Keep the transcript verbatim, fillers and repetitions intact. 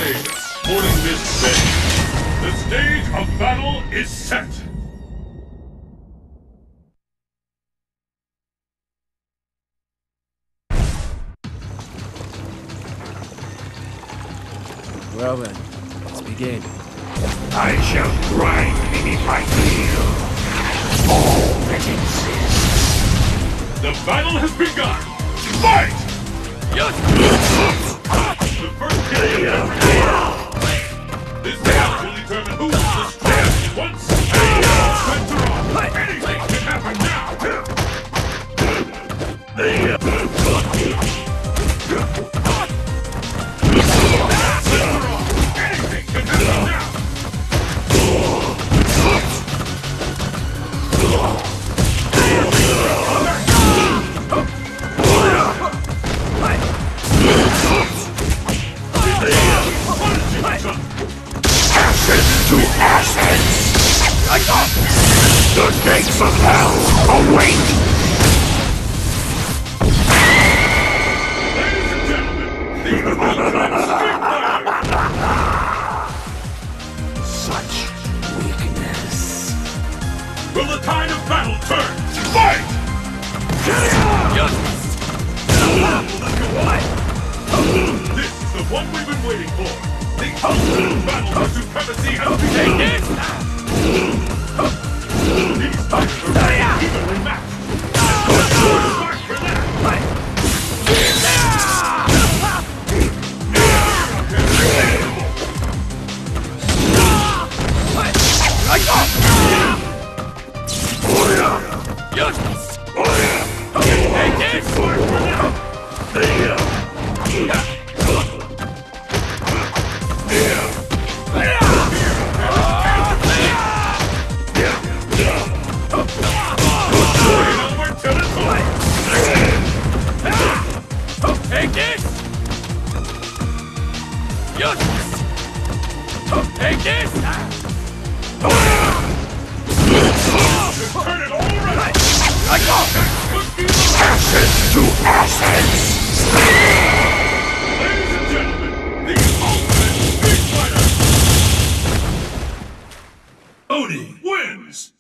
blade, sporting this day. The stage of battle is set. Well then, let's begin. I shall grind beneath my heel all that exists. The battle has begun. Fight! Yes! The first kill of every round. This battle will determine who is the strongest. Once and are off. Anything can happen now. Anything can happen now. Ashes to ashes! The gates of hell await! Ladies and gentlemen, the Ultimate Street Fighter! Such weakness. Will the tide of battle turn? Fight! This is the one we've been waiting for. The ultimate battle for supremacy has begun. These fighters are very evenly matched. Mark for that. Take this! Yes! Take this! Turn it all around. I go! Ashes to ashes! Ladies and gentlemen, the ultimate street fighter. Oni wins.